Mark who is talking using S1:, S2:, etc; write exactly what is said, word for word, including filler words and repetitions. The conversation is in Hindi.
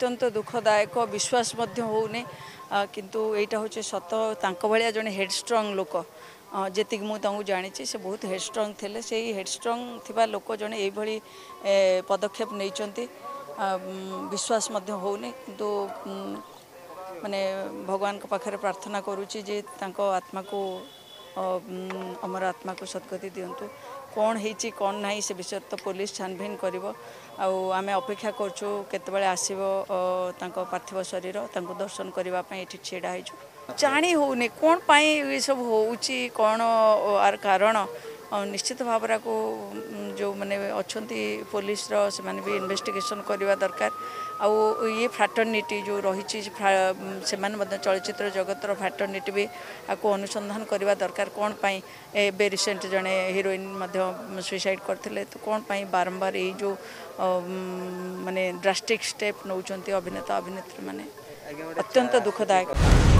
S1: अत्यंत दुखदायक विश्वास होने किंतु यहाँ हूँ सत भाया जड़े हेडस्ट्रंग लोक जी मुझे जानी से बहुत हेडस्ट्रंग थे से हेडस्ट्रंग थिबा लोक जड़े यही पदक्षेप नहीं विश्वास होने किंतु माने भगवान के पाखे प्रार्थना करुच्ची जे तांको आत्मा को अमर आत्मा को सद्गति दिंतु कौन होती कौन ना से विषय तो पुलिस छानबीन कर आम अपेक्षा करछु केतबेले आसीबो तांको पार्थिव शरीर तांको दर्शन करने ये छेड़ा होइछु जानी होने कौन पाई ये सब होउची कौन आर कारण निश्चित भाव को जो माने अच्छी पुलिस से माने भी इन्वेस्टिगेशन करवा दरकार आउ ये फ्राटर्निटी जो रही से माने चलचित्र जगतर फ्राटर्निटी भी आपको अनुसंधान करवा दरकार कौन पाई ए रिसेंट जड़े हिरोइन सुइसाइड करते तो कौन पाई बारंबार ये जो माने ड्रास्टिक स्टेप नौकरी अभिनेता अभिनेत्री माने अत्यंत दुखदायक।